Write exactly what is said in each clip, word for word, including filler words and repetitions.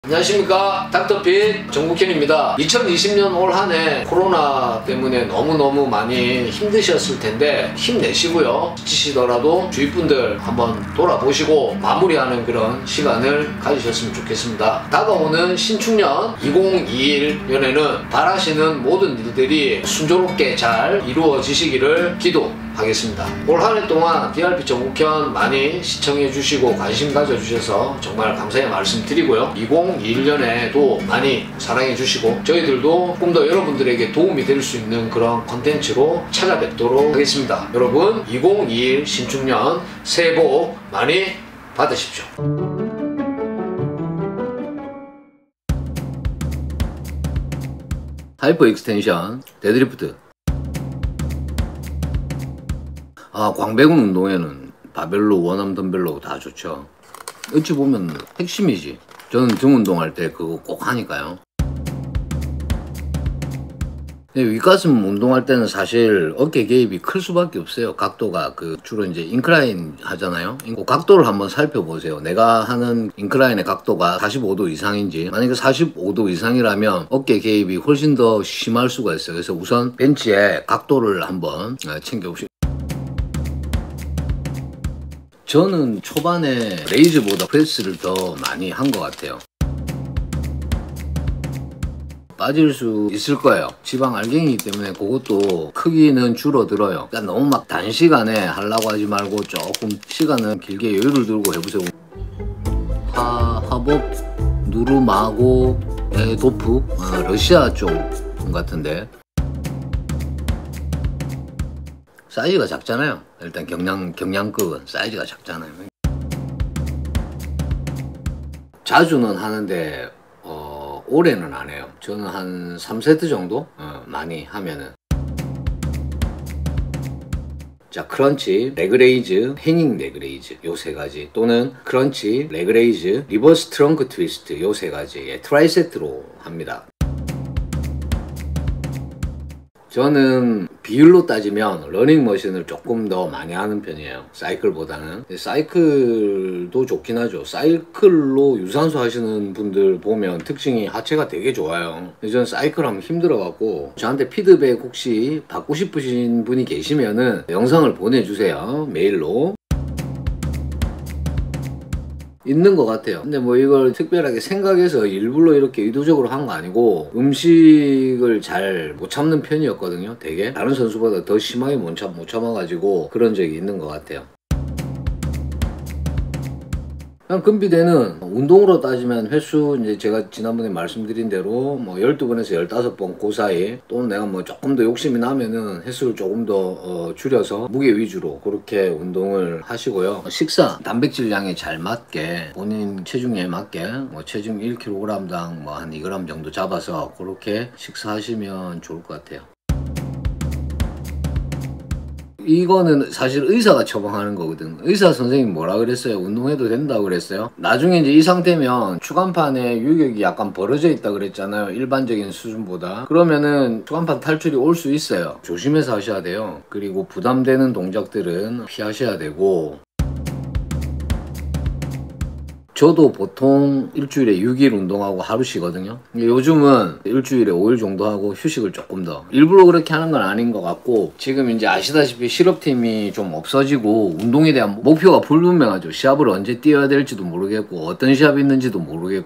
안녕하십니까, 닥터핏 정국현입니다. 이천이십 년 올 한 해 코로나 때문에 너무너무 많이 힘드셨을 텐데 힘내시고요. 지치시더라도 주위 분들 한번 돌아보시고 마무리하는 그런 시간을 가지셨으면 좋겠습니다. 다가오는 신축년 이천이십일 년에는 바라시는 모든 일들이 순조롭게 잘 이루어지시기를 기도하겠습니다. 올 한 해 동안 디알피 정국현 많이 시청해 주시고 관심 가져주셔서 정말 감사의 말씀 드리고요. 이천이십일 년에도 많이 사랑해 주시고 저희들도 조금 더 여러분들에게 도움이 될 수 있는 그런 컨텐츠로 찾아뵙도록 하겠습니다. 여러분 이천이십일 신축년 새해 복 많이 받으십시오. 하이퍼 익스텐션 데드리프트. 아, 광배근 운동에는 바벨로, 원암 덤벨로 다 좋죠. 어찌 보면 핵심이지. 저는 등 운동할 때 그거 꼭 하니까요. 윗가슴 운동할 때는 사실 어깨 개입이 클 수밖에 없어요. 각도가 그 주로 이제 인클라인 하잖아요. 그 각도를 한번 살펴보세요. 내가 하는 인클라인의 각도가 사십오 도 이상인지, 만약에 사십오 도 이상이라면 어깨 개입이 훨씬 더 심할 수가 있어요. 그래서 우선 벤치의 각도를 한번 챙겨보시고, 저는 초반에 레이즈보다 프레스를 더 많이 한 것 같아요. 빠질 수 있을 거예요. 지방 알갱이기 때문에 그것도 크기는 줄어들어요. 그러니까 너무 막 단시간에 하려고 하지 말고 조금 시간은 길게 여유를 두고 해보세요. 하, 하복, 누르마고, 에도프, 어, 러시아 쪽 같은데 사이즈가 작잖아요. 일단 경량, 경량급은 사이즈가 작잖아요. 자주는 하는데 어, 올해는 안 해요. 저는 한 삼 세트 정도? 어, 많이 하면은. 자, 크런치, 레그레이즈, 행잉 레그레이즈 요 세 가지, 또는 크런치, 레그레이즈, 리버스 트렁크 트위스트 요 세 가지 트라이 세트로 합니다. 저는 비율로 따지면 러닝머신을 조금 더 많이 하는 편이에요. 사이클보다는. 사이클도 좋긴 하죠. 사이클로 유산소 하시는 분들 보면 특징이 하체가 되게 좋아요. 저는 사이클 하면 힘들어갖고, 저한테 피드백 혹시 받고 싶으신 분이 계시면은 영상을 보내주세요. 메일로. 있는 것 같아요. 근데 뭐 이걸 특별하게 생각해서 일부러 이렇게 의도적으로 한 거 아니고, 음식을 잘 못 참는 편이었거든요. 되게 다른 선수보다 더 심하게 못, 참, 못 참아가지고 그런 적이 있는 것 같아요. 그냥 금비대는 운동으로 따지면 횟수, 이제 제가 지난번에 말씀드린 대로 뭐 열두 번에서 열다섯 번 그 사이, 또는 내가 뭐 조금 더 욕심이 나면은 횟수를 조금 더 어 줄여서 무게 위주로 그렇게 운동을 하시고요. 식사 단백질량에 잘 맞게, 본인 체중에 맞게 뭐 체중 일 킬로그램당 뭐 한 이 그램 정도 잡아서 그렇게 식사하시면 좋을 것 같아요. 이거는 사실 의사가 처방하는 거거든. 의사 선생님 뭐라 그랬어요? 운동해도 된다고 그랬어요? 나중에 이제 이 상태면 추간판에 유격이 약간 벌어져 있다 그랬잖아요. 일반적인 수준보다. 그러면은 추간판 탈출이 올 수 있어요. 조심해서 하셔야 돼요. 그리고 부담되는 동작들은 피하셔야 되고, 저도 보통 일주일에 육 일 운동하고 하루 쉬거든요. 요즘은 일주일에 오 일 정도 하고 휴식을 조금 더, 일부러 그렇게 하는 건 아닌 것 같고, 지금 이제 아시다시피 실업팀이 좀 없어지고 운동에 대한 목표가 불분명하죠. 시합을 언제 뛰어야 될지도 모르겠고, 어떤 시합이 있는지도 모르겠고.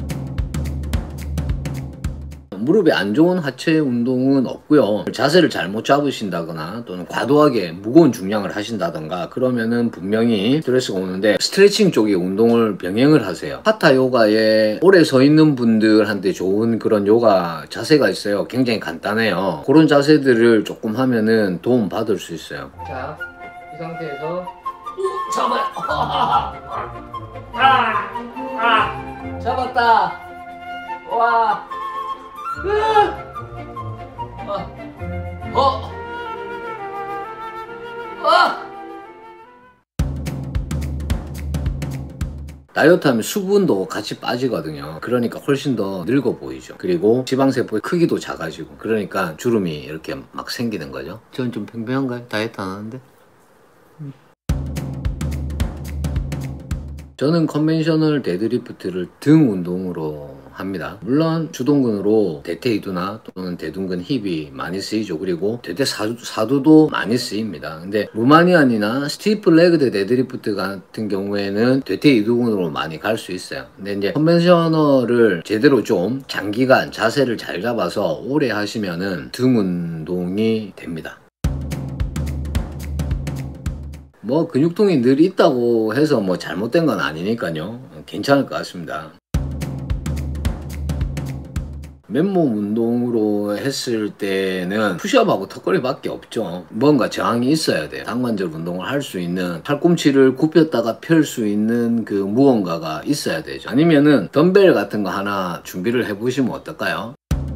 무릎에 안 좋은 하체 운동은 없고요. 자세를 잘못 잡으신다거나 또는 과도하게 무거운 중량을 하신다던가 그러면은 분명히 스트레스가 오는데, 스트레칭 쪽의 운동을 병행을 하세요. 하타 요가에 오래 서 있는 분들한테 좋은 그런 요가 자세가 있어요. 굉장히 간단해요. 그런 자세들을 조금 하면은 도움 받을 수 있어요. 자, 이 상태에서 잡아요. 아, 아, 잡았다. 와. 어, 어, 어. 다이어트 하면 수분도 같이 빠지거든요. 그러니까 훨씬 더 늙어 보이죠. 그리고 지방세포의 크기도 작아지고, 그러니까 주름이 이렇게 막 생기는 거죠. 저는 좀 팽팽한가요? 다이어트 안 하는데? 저는 컨벤셔널 데드리프트를 등 운동으로 합니다. 물론 주동근으로 대퇴이두나 또는 대둔근 힙이 많이 쓰이죠. 그리고 대퇴 사두, 사두도 많이 쓰입니다. 근데 루마니안이나 스티프 레그드 데드리프트 같은 경우에는 대퇴이두근으로 많이 갈 수 있어요. 근데 이제 컨벤셔널을 제대로 좀 장기간 자세를 잘 잡아서 오래 하시면은 등 운동이 됩니다. 뭐 근육통이 늘 있다고 해서 뭐 잘못된 건 아니니까요. 괜찮을 것 같습니다. 맨몸 운동으로 했을 때는 푸시업하고 턱걸이밖에 없죠. 뭔가 저항이 있어야 돼요. 당관절 운동을 할 수 있는, 팔꿈치를 굽혔다가 펼 수 있는 그 무언가가 있어야 되죠. 아니면은 덤벨 같은 거 하나 준비를 해보시면 어떨까요?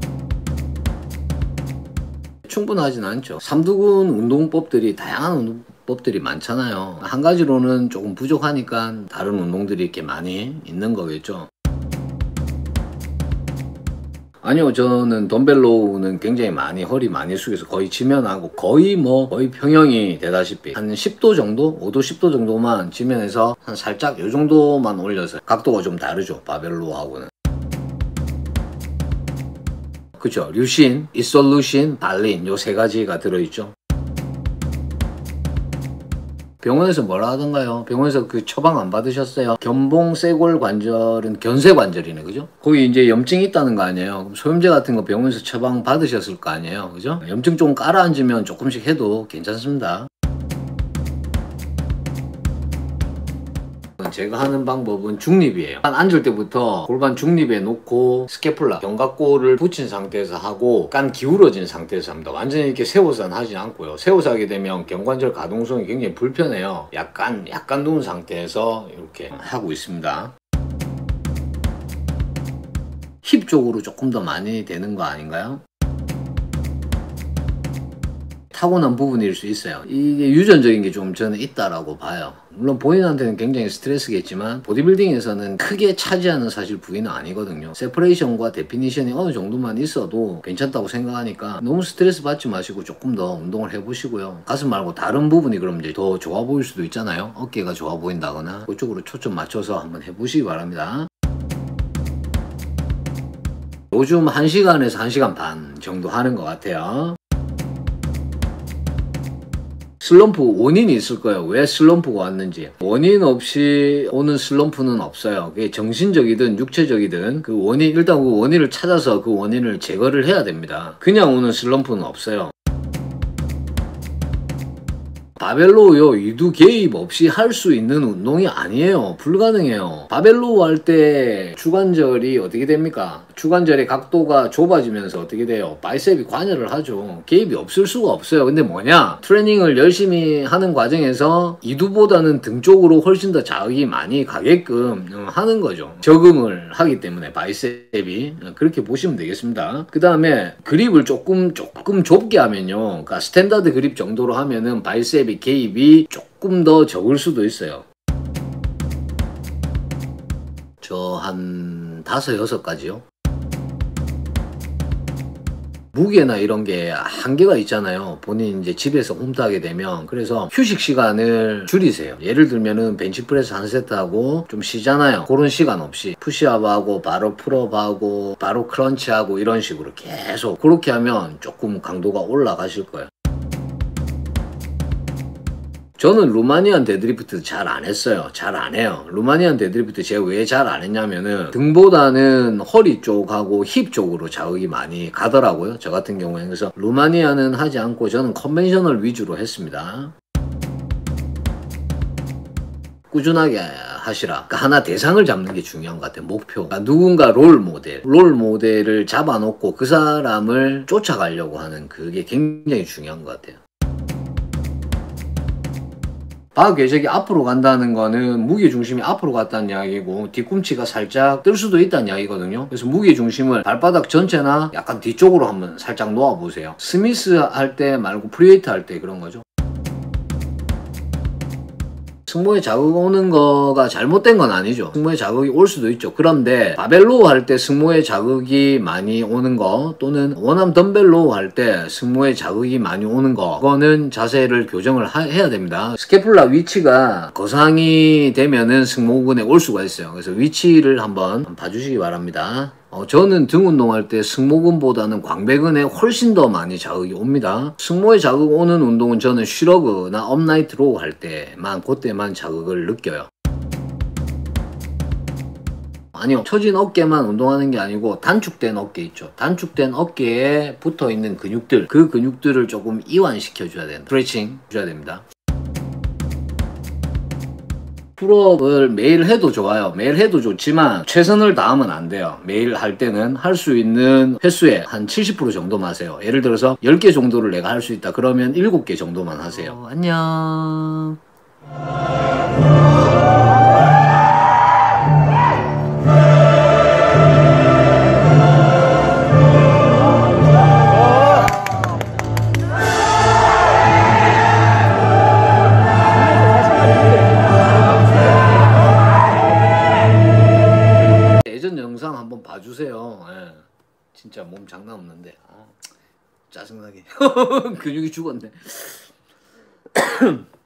충분하진 않죠. 삼두근 운동법들이 다양한 운동법들이 많잖아요. 한 가지로는 조금 부족하니까 다른 운동들이 이렇게 많이 있는 거겠죠. 아니요, 저는 덤벨로우는 굉장히 많이 허리 많이 숙여서 거의 지면하고 거의 뭐 거의 평형이 되다시피 한 십 도 정도? 오 도 십 도 정도만 지면에서 한 살짝 요 정도만 올려서 각도가 좀 다르죠, 바벨로우하고는. 그쵸, 류신, 이솔루신, 발린 요 세 가지가 들어있죠. 병원에서 뭐라 하던가요? 병원에서 그 처방 안 받으셨어요? 견봉 쇄골 관절은 견쇄 관절이네, 그죠? 거기 이제 염증이 있다는 거 아니에요? 그럼 소염제 같은 거 병원에서 처방 받으셨을 거 아니에요, 그죠? 염증 좀 깔아앉으면 조금씩 해도 괜찮습니다. 제가 하는 방법은 중립이에요. 앉을 때부터 골반 중립에 놓고 스캐플라, 견갑골을 붙인 상태에서 하고 깐 기울어진 상태에서 합니다. 완전히 이렇게 세워서는 하지 않고요. 세워서 하게 되면 견관절 가동성이 굉장히 불편해요. 약간 약간 누운 상태에서 이렇게 하고 있습니다. 힙 쪽으로 조금 더 많이 되는 거 아닌가요? 타고난 부분일 수 있어요. 이게 유전적인 게 좀 저는 있다라고 봐요. 물론 본인한테는 굉장히 스트레스겠지만 보디빌딩에서는 크게 차지하는 사실 부위는 아니거든요. 세퍼레이션과 데피니션이 어느 정도만 있어도 괜찮다고 생각하니까 너무 스트레스 받지 마시고 조금 더 운동을 해보시고요. 가슴 말고 다른 부분이 그럼 이제 더 좋아 보일 수도 있잖아요. 어깨가 좋아 보인다거나 그쪽으로 초점 맞춰서 한번 해보시기 바랍니다. 요즘 한 시간에서 한 시간 반 정도 하는 것 같아요. 슬럼프 원인이 있을 거예요. 왜 슬럼프가 왔는지. 원인 없이 오는 슬럼프는 없어요. 그게 정신적이든 육체적이든 그 원인, 일단 그 원인을 찾아서 그 원인을 제거를 해야 됩니다. 그냥 오는 슬럼프는 없어요. 바벨로우요, 유두 개입 없이 할 수 있는 운동이 아니에요. 불가능해요. 바벨로우 할 때 주관절이 어떻게 됩니까? 주관절의 각도가 좁아지면서 어떻게 돼요? 바이셉이 관여를 하죠. 개입이 없을 수가 없어요. 근데 뭐냐? 트레이닝을 열심히 하는 과정에서 이두보다는 등 쪽으로 훨씬 더 자극이 많이 가게끔 하는 거죠. 적응을 하기 때문에 바이셉이. 그렇게 보시면 되겠습니다. 그 다음에 그립을 조금 조금 좁게 하면요. 그러니까 스탠다드 그립 정도로 하면은 바이셉이 개입이 조금 더 적을 수도 있어요. 저 한 다섯 여섯 가지요. 무게나 이런 게 한계가 있잖아요. 본인 이제 집에서 홈트하게 되면. 그래서 휴식 시간을 줄이세요. 예를 들면은 벤치프레스 한 세트하고 좀 쉬잖아요. 그런 시간 없이 푸시업하고 바로 풀업하고 바로 크런치하고 이런 식으로 계속 그렇게 하면 조금 강도가 올라가실 거예요. 저는 루마니안 데드리프트 잘 안 했어요. 잘 안 해요. 루마니안 데드리프트 제가 왜 잘 안 했냐면은 등보다는 허리 쪽하고 힙 쪽으로 자극이 많이 가더라고요. 저 같은 경우에는. 그래서 루마니안은 하지 않고 저는 컨벤셔널 위주로 했습니다. 꾸준하게 하시라. 그러니까 하나 대상을 잡는 게 중요한 것 같아요. 목표. 그러니까 누군가 롤 모델. 롤 모델을 잡아놓고 그 사람을 쫓아가려고 하는 그게 굉장히 중요한 것 같아요. 바흐 궤적이 앞으로 간다는 거는 무게중심이 앞으로 갔다는 이야기고 뒤꿈치가 살짝 뜰 수도 있다는 이야기거든요. 그래서 무게중심을 발바닥 전체나 약간 뒤쪽으로 한번 살짝 놓아보세요. 스미스 할 때 말고 프리웨이트 할 때 그런 거죠. 승모에 자극 오는 거가 잘못된 건 아니죠. 승모에 자극이 올 수도 있죠. 그런데 바벨로우 할 때 승모에 자극이 많이 오는 거 또는 원암 덤벨로우 할 때 승모에 자극이 많이 오는 거 그거는 자세를 교정을 하, 해야 됩니다. 스캐플라 위치가 거상이 되면은 승모근에 올 수가 있어요. 그래서 위치를 한번 봐주시기 바랍니다. 어, 저는 등 운동할 때 승모근보다는 광배근에 훨씬 더 많이 자극이 옵니다. 승모에 자극 오는 운동은 저는 슈러그나 업라이트 로우 할 때만 그때만 자극을 느껴요. 아니요, 처진 어깨만 운동하는 게 아니고 단축된 어깨 있죠. 단축된 어깨에 붙어있는 근육들, 그 근육들을 조금 이완시켜 줘야 된다. 스트레칭 줘야 됩니다. 풀업을 매일 해도 좋아요. 매일 해도 좋지만 최선을 다하면 안 돼요. 매일 할 때는 할 수 있는 횟수의 한 칠십 퍼센트 정도만 하세요. 예를 들어서 열 개 정도를 내가 할 수 있다. 그러면 일곱 개 정도만 하세요. 어, 안녕. 예전 영상 한번 봐주세요. 예. 진짜 몸 장난 없는데 아, 짜증나게 근육이 죽었네.